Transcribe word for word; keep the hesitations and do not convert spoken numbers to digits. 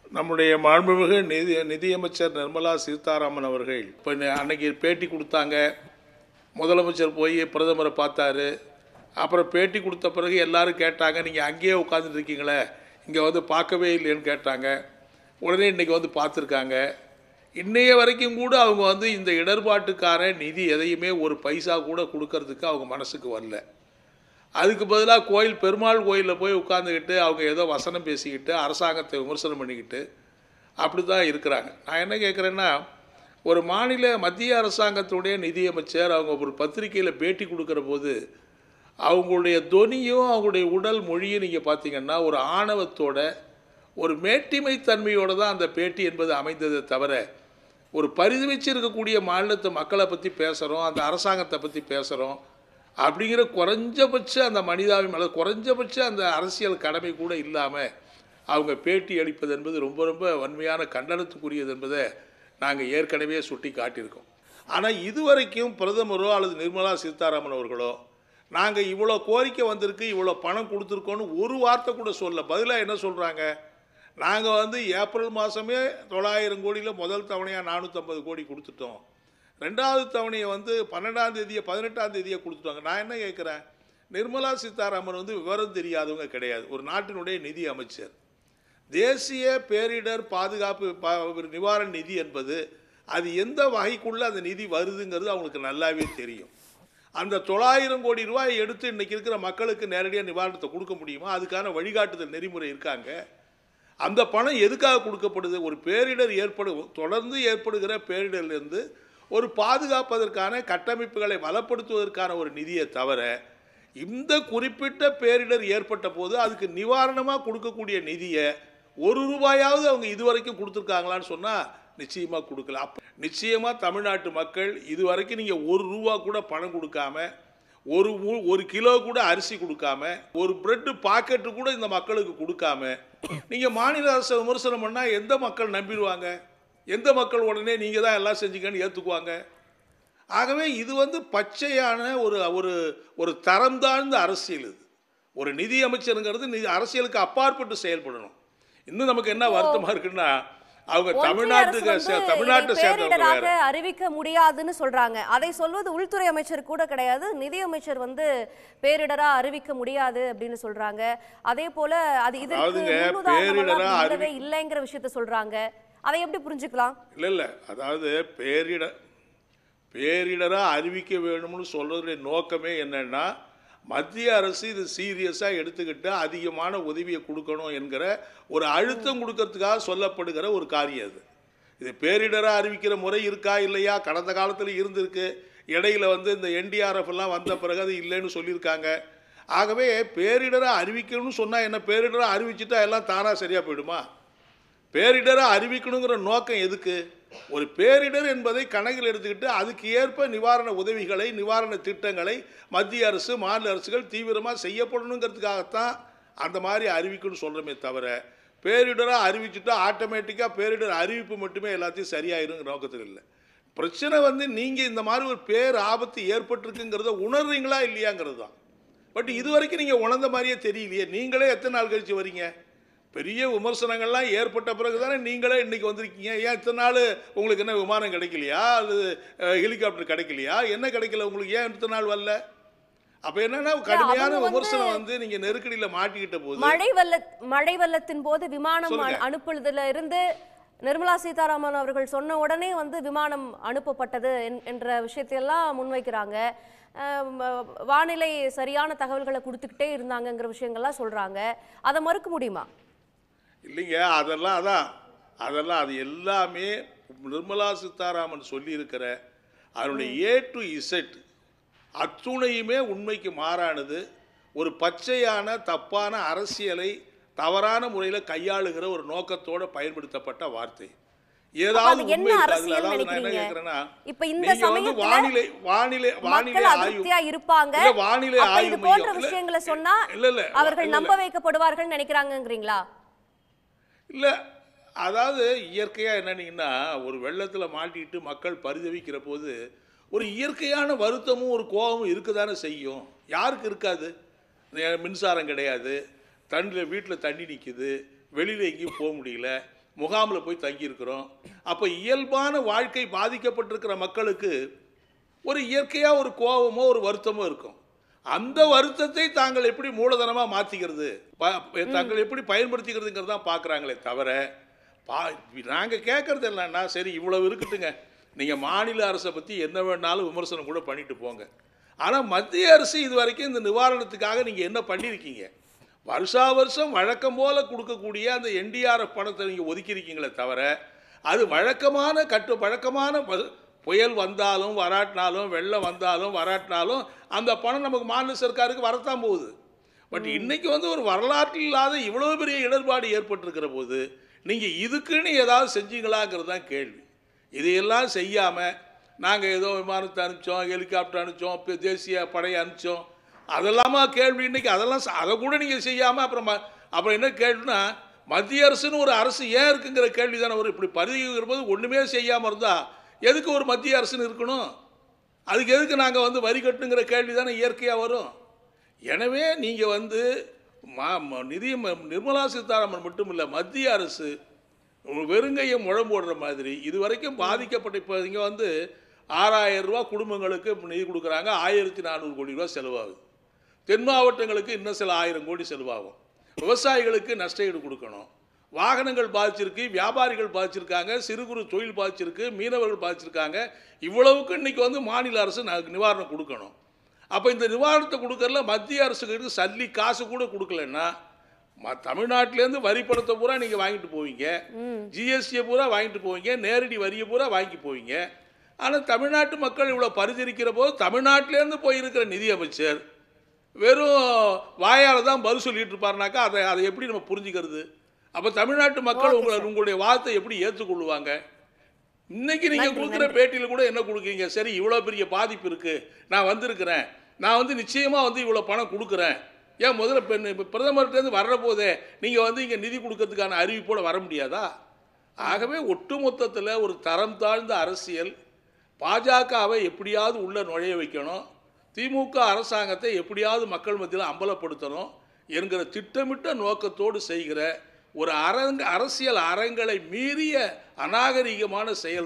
நம்முடைய மாண்புமிகு நிதி நிதியமைச்சர் நிர்மலா சீதாராமன் அவர்கள் இப்போ அன்னைக்கு பேட்டி கொடுத்தாங்க. முதலமைச்சர் போய் பிரதமரை பார்த்தாரு. அப்புறம் பேட்டி கொடுத்த பிறகு எல்லாரும் கேட்டாங்க, நீங்கள் அங்கேயே உட்காந்துட்டு இருக்கீங்களே, இங்கே வந்து பார்க்கவே இல்லைன்னு கேட்டாங்க. உடனே இன்றைக்கி வந்து பார்த்துருக்காங்க. இன்னைய வரைக்கும் கூட அவங்க வந்து இந்த இடர்பாட்டுக்கார நிதி எதையுமே ஒரு பைசா கூட கொடுக்கறதுக்கு அவங்க மனசுக்கு வரல. அதுக்கு பதிலாக கோயில் பெருமாள் கோயிலில் போய் உட்காந்துக்கிட்டு அவங்க ஏதோ வசனம் பேசிக்கிட்டு அரசாங்கத்தை விமர்சனம் பண்ணிக்கிட்டு அப்படி தான் இருக்கிறாங்க. நான் என்ன கேட்குறேன்னா, ஒரு மாநில மத்திய அரசாங்கத்துடைய நிதியமைச்சர் அவங்க ஒரு பத்திரிகையில் பேட்டி கொடுக்குற போது அவங்களுடைய தொனியும் அவங்களுடைய உடல் மொழியும் நீங்கள் பார்த்தீங்கன்னா ஒரு ஆணவத்தோட ஒரு மேட்டிமை தன்மையோடு தான் அந்த பேட்டி என்பது அமைந்ததை தவிர, ஒரு பரிதவிச்சு இருக்கக்கூடிய மாநிலத்தை மக்களை பற்றி பேசுகிறோம், அந்த அரசாங்கத்தை பற்றி பேசுகிறோம் அப்படிங்கிற குறைஞ்சபட்ச அந்த மனிதாபிமானம் அல்லது குறைஞ்சபட்ச அந்த அரசியல் கடமை கூட இல்லாமல் அவங்க பேட்டி அளிப்பது என்பது ரொம்ப ரொம்ப வன்மையான கண்டனத்துக்குரியது என்பதை நாங்கள் ஏற்கனவே சுட்டி காட்டியிருக்கோம். ஆனால் இதுவரைக்கும் பிரதமரோ அல்லது நிர்மலா சீதாராமன் அவர்களோ நாங்கள் இவ்வளோ கோரிக்கை வந்திருக்கு, இவ்வளோ பணம் கொடுத்துருக்கோன்னு ஒரு வார்த்தை கூட சொல்ல. பதிலாக என்ன சொல்கிறாங்க, நாங்கள் வந்து ஏப்ரல் மாதமே தொள்ளாயிரம் கோடியில் முதல் தவணையாக நானூற்றம்பது கோடி கொடுத்துட்டோம், ரெண்டாவது தவணையை வந்து பன்னெண்டாம் தேதியை பதினெட்டாம் தேதியை கொடுத்துட்டாங்க. நான் என்ன கேட்குறேன், நிர்மலா சீதாராமன் வந்து விவரம் தெரியாதவங்க கிடையாது. ஒரு நாட்டினுடைய நிதி அமைச்சர். தேசிய பேரிடர் பாதுகாப்பு நிவாரண நிதி என்பது அது எந்த வகைக்குள்ளே அந்த நிதி வருதுங்கிறது அவங்களுக்கு நல்லாவே தெரியும். அந்த தொள்ளாயிரம் கோடி ரூபாயை எடுத்து இன்றைக்கி இருக்கிற மக்களுக்கு நேரடியாக நிவாரணத்தை கொடுக்க முடியுமா? அதுக்கான வழிகாட்டுதல் நெறிமுறை இருக்காங்க. அந்த பணம் எதுக்காக கொடுக்கப்படுது? ஒரு பேரிடர் ஏற்படு தொடர்ந்து ஏற்படுகிற பேரிடர்லேருந்து ஒரு பாதுகாப்பதற்கான கட்டமைப்புகளை பலப்படுத்துவதற்கான ஒரு நிதியை தவிர, இந்த குறிப்பிட்ட பேரிடர் ஏற்பட்ட போது அதுக்கு நிவாரணமாக கொடுக்கக்கூடிய நிதியை ஒரு ரூபாயாவது அவங்க இதுவரைக்கும் கொடுத்துருக்காங்களான்னு சொன்னால் நிச்சயமாக கொடுக்கல. அப்போ நிச்சயமாக தமிழ்நாட்டு மக்கள் இதுவரைக்கும் நீங்கள் ஒரு ரூபா கூட பணம் கொடுக்காம, ஒரு ஒரு கிலோ கூட அரிசி கொடுக்காம, ஒரு பிரெட்டு பாக்கெட்டு கூட இந்த மக்களுக்கு கொடுக்காம நீங்கள் மாநில அரசை விமர்சனம் பண்ணால் எந்த மக்கள் நம்பிடுவாங்க? எந்த மக்கள் உடனே நீங்கள் தான் எல்லாம் செஞ்சீங்கன்னு ஏற்றுக்குவாங்க? ஆகவே இது வந்து பச்சையான ஒரு ஒரு ஒரு தரம் தாழ்ந்த அரசியல். இது ஒரு நிதி அமைச்சருங்கிறது நிதி அரசியலுக்கு அப்பாற்பட்டு செயல்படணும். இன்னும் நமக்கு என்ன வருத்தமாக இருக்குன்னா, அவங்க தமிழ்நாட்டுக்கு தமிழ்நாட்டை சேர்ந்தவங்க அறிவிக்க முடியாதுன்னு சொல்றாங்க. அதை சொல்வது உள்துறை அமைச்சர் கூட கிடையாது, நிதி அமைச்சர் வந்து பேரிடரா அறிவிக்க முடியாது அப்படின்னு சொல்றாங்க. அதே போல அது இதற்கு பேரிடரா இல்லைங்கிற விஷயத்த சொல்றாங்க. அதை எப்படி புரிஞ்சுக்கலாம்? இல்லை இல்லை அதாவது பேரிட பேரிடரா அறிவிக்க வேணும்னு சொல்றதுடைய நோக்கமே என்னன்னா, மத்திய அரசு இது சீரியஸாக எடுத்துக்கிட்டு அதிகமான உதவியை கொடுக்கணும் என்கிற ஒரு அழுத்தம் கொடுக்கறதுக்காக சொல்லப்படுகிற ஒரு காரியம் அது. இது பேரிடராக அறிவிக்கிற முறை இருக்கா இல்லையா? கடந்த காலத்தில் இருந்திருக்கு. இடையில வந்து இந்த என்டிஆர்எஃப் எல்லாம் வந்த பிறகு அது இல்லைன்னு சொல்லியிருக்காங்க. ஆகவே பேரிடராக அறிவிக்கணும்னு சொன்னால் என்ன, பேரிடராக அறிவிச்சுட்டா எல்லாம் தானாக சரியாக போயிடுமா? பேரிடரை அறிவிக்கணுங்கிற நோக்கம் எதுக்கு? ஒரு பேரிடர் என்பதை கணக்கில் எடுத்துக்கிட்டு அதுக்கு ஏற்ப நிவாரண உதவிகளை நிவாரண திட்டங்களை மத்திய அரசு மாநில அரசுகள் தீவிரமாக செய்யப்படணுங்கிறதுக்காகத்தான் அந்த மாதிரி அறிவிக்கணும்னு சொல்கிறோமே தவிர, பேரிடராக அறிவிச்சுட்டா ஆட்டோமேட்டிக்காக பேரிடர் அறிவிப்பு மட்டுமே எல்லாத்தையும் சரியாயிருங்கிற நோக்கத்தில் இல்லை. பிரச்சனை வந்து நீங்கள் இந்த மாதிரி ஒரு பேர் ஆபத்து ஏற்பட்டிருக்குங்கிறத உணர்றீங்களா இல்லையாங்கிறது தான். பட் இது வரைக்கும் நீங்கள் உணர்ந்த மாதிரியே தெரியலையே. நீங்களே எத்தனை நாள் கழிச்சு வரீங்க? பெரிய விமர்சனங்கள்லாம் ஏற்பட்ட பிறகு தானே நீங்களே இன்றைக்கி வந்திருக்கீங்க. ஏன் இத்தனை நாள் உங்களுக்கு என்ன விமானம் கிடைக்கலையா, அல்லது ஹெலிகாப்டர் கிடைக்கலையா, என்ன கிடைக்கல உங்களுக்கு? ஏன் இத்தனை நாள் வரல? அப்போ என்னன்னா கடுமையான விமர்சனம் வந்து நீங்கள் நெருக்கடியில் மாட்டிக்கிட்ட போது மழை வெள்ள மழை வெள்ளத்தின் போது விமானம் அனுப்புவதில் இருந்து நிர்மலா சீதாராமன் அவர்கள் சொன்ன உடனே வந்து விமானம் அனுப்பப்பட்டது என்ற விஷயத்தையெல்லாம் முன்வைக்கிறாங்க. வானிலை சரியான தகவல்களை கொடுத்துக்கிட்டே இருந்தாங்கங்கிற விஷயங்கள்லாம் சொல்கிறாங்க. அதை மறுக்க முடியுமா? இல்லைங்க, அதெல்லாம் அதான் அதெல்லாம் அது எல்லாமே நிர்மலா சீதாராமன் சொல்லியிருக்கிற அதனுடைய ஏ டு இசட் அத்துணையுமே உண்மைக்கு மாறானது. ஒரு பச்சையான தப்பான அரசியலை தவறான முறையில் கையாளுகிற ஒரு நோக்கத்தோடு பயன்படுத்தப்பட்ட வார்த்தை. ஏதாவது உண்மை இருக்காது. அதாவது நான் என்ன கேட்கிறேன்னா, இப்ப இந்த சமயத்துல வானிலை வானிலை வானிலை ஆய்வு இருப்பாங்க, வானிலை ஆய்வு போன்ற விஷயங்களை சொன்னா அவர்கள் நம்ப வைக்கப்படுவார்கள் நினைக்கிறாங்கங்கறீங்களா? இல்ல, அதாவது இயற்கையா என்னன்னீங்கன்னா, ஒரு வெள்ளத்துல மாட்டிட்டு மக்கள் பரிதவிக்கிற போது ஒரு இயற்கையான வருத்தமும் ஒரு கோபமும் இருக்கதானே செய்யும். யாருக்கு இருக்காது? மின்சாரம் கிடையாது, தண்ணியில் வீட்டில் தண்ணி நிற்குது, வெளியில் எங்கேயும் போக முடியல, முகாமில் போய் தங்கியிருக்கிறோம். அப்போ இயல்பான வாழ்க்கை பாதிக்கப்பட்டிருக்கிற மக்களுக்கு ஒரு இயற்கையாக ஒரு கோபமோ ஒரு வருத்தமோ இருக்கும். அந்த வருத்தத்தை தாங்கள் எப்படி மூலதனமாக மாற்றிக்கிறது, தாங்கள் எப்படி பயன்படுத்திக்கிறதுங்கிறது தான் பார்க்குறாங்களே தவிர, பா நாங்கள் கேட்குறது என்னன்னா, சரி இவ்வளவு இருக்கட்டுங்க, நீங்கள் மாநில அரசை பற்றி என்ன வேணாலும் விமர்சனம் கூட பண்ணிட்டு போங்க. ஆனால் மத்திய அரசு இது வரைக்கும் இந்த நிவாரணத்துக்காக நீங்கள் என்ன பண்ணியிருக்கீங்க? வருஷா வருஷம் வழக்கம் போல் கொடுக்கக்கூடிய அந்த என்டிஆர்எஃப் பணத்தை நீங்கள் ஒதுக்கியிருக்கீங்களே தவிர, அது வழக்கமான கட்டு வழக்கமான புயல் வந்தாலும் வராட்டினாலும், வெள்ளம் வந்தாலும் வராட்டினாலும் அந்த பணம் நமக்கு மாநில சர்க்காருக்கு வரத்தான் போகுது. பட் இன்னைக்கு வந்து ஒரு வரலாற்றில் இல்லாத இவ்வளோ பெரிய இடர்பாடு ஏற்பட்டிருக்கிற போது நீங்கள் இதுக்குன்னு ஏதாவது செஞ்சீங்களாங்கிறது தான் கேள்வி. இதையெல்லாம் செய்யாமல் நாங்கள் ஏதோ விமானத்தை அனுப்பிச்சோம், ஹெலிகாப்டர் அனுப்பிச்சோம், தேசிய படையை அனுப்பிச்சோம், அதெல்லாமா கேள்வி? இன்னைக்கு அதெல்லாம் அதை கூட நீங்கள் செய்யாமல் அப்புறம் அப்புறம் என்ன கேள்வினா, மத்திய அரசுன்னு ஒரு அரசு ஏன் இருக்குங்கிற கேள்வி தானே வரும். இப்படி பரிதிக்கிற போது ஒன்றுமே செய்யாமல் இருந்தால் எதுக்கு ஒரு மத்திய அரசுன்னு இருக்கணும்? அதுக்கு எதுக்கு நாங்கள் வந்து வரி கட்டுங்கிற கேள்வி தானே இயற்கையாக வரும். எனவே நீங்கள் வந்து மா நிதி நிர்மலா சீதாராமன் மட்டும் இல்லை, மத்திய அரசு வெறுங்கையை முழம் போடுற மாதிரி இதுவரைக்கும் பாதிக்கப்பட்ட, இப்போ இங்கே வந்து ஆறாயிரம் ரூபா குடும்பங்களுக்கு நிதி கொடுக்குறாங்க, ஆயிரத்தி நானூறு கோடி ரூபா செலவாகுது. தென் மாவட்டங்களுக்கு இன்னும் சில ஆயிரம் கோடி செலவாகும். விவசாயிகளுக்கு நஷ்டஈடு கொடுக்கணும். வாகனங்கள் பாதிச்சிருக்கு, வியாபாரிகள் பாதிச்சிருக்காங்க, சிறு குறு தொழில் பாதிச்சிருக்கு, மீனவர்கள் பாதிச்சிருக்காங்க. இவ்வளவுக்கு இன்னைக்கு வந்து மாநில அரசு நிவாரணம் கொடுக்கணும். அப்போ இந்த நிவாரணத்தை கொடுக்கறதுல மத்திய அரசுக்கு சல்லி காசு கூட கொடுக்கலன்னா, தமிழ்நாட்டிலேருந்து வரி பணத்தை பூரா நீங்கள் வாங்கிட்டு போவீங்க, ஜிஎஸ்டியை பூரா வாங்கிட்டு போவீங்க, நேரடி வரியை பூரா வாங்கி போவீங்க. ஆனால் தமிழ்நாட்டு மக்கள் இவ்வளோ பரிதரிக்கிற போது தமிழ்நாட்டிலேருந்து போயிருக்கிற நிதியமைச்சர் வெறும் வாயால் தான் பதில் சொல்லிட்டு இருப்பாருனாக்கா அதை அதை எப்படி நம்ம புரிஞ்சுக்கிறது? அப்போ தமிழ்நாட்டு மக்கள் உங்களை உங்களுடைய வார்த்தை எப்படி ஏற்றுக்கொள்ளுவாங்க? இன்னைக்கு நீங்கள் கொடுக்குற பேட்டியில் கூட என்ன கொடுக்குறீங்க? சரி இவ்வளோ பெரிய பாதிப்பு இருக்குது, நான் வந்திருக்கிறேன், நான் வந்து நிச்சயமாக வந்து இவ்வளோ பணம் கொடுக்குறேன். ஏன் முதல்ல பெண் இப்போ பிரதமர்கிட்டேருந்து வர்ற போதே நீங்கள் வந்து இங்கே நிதி கொடுக்கறதுக்கான அறிவிப்போடு வர முடியாதா? ஆகவே ஒட்டுமொத்தத்தில் ஒரு தரம் தாழ்ந்த அரசியல். பாஜகவை எப்படியாவது உள்ளே நுழைய வைக்கணும், திமுக அரசாங்கத்தை எப்படியாவது மக்கள் மத்தியில் அம்பலப்படுத்தணும் என்கிற திட்டமிட்ட நோக்கத்தோடு செய்கிற ஒரு அரங்க அரசியல் அறங்களை மீறிய அநாகரிகமான செயல்